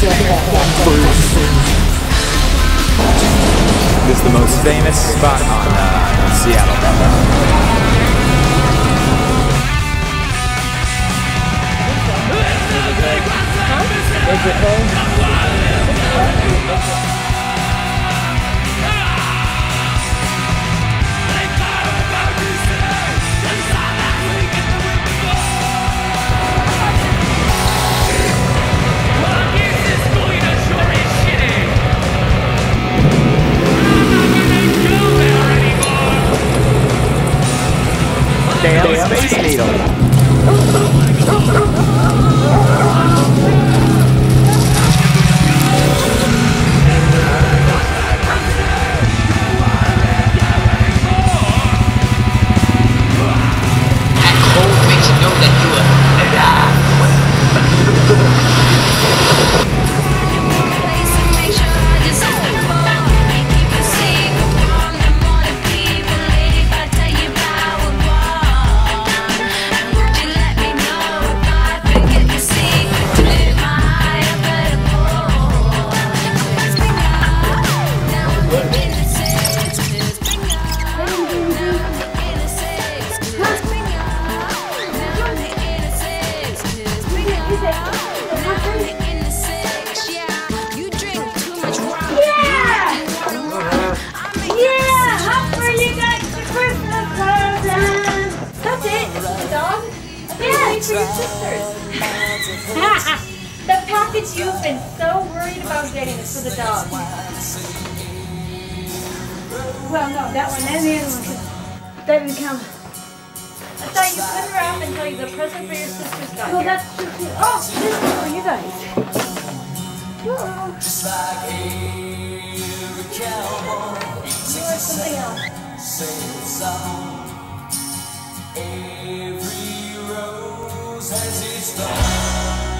This is the most famous spot on Seattle. Damn Space Needle. For your sisters. The package you've been so worried about getting is for the dog. Well, no, that one and the other one. That didn't count. I thought you couldn't wrap until you the present for your sisters got here. Well, that's true too. Oh, this is for you guys. Just like every cowboy, you are something else. Every rose has its thorn.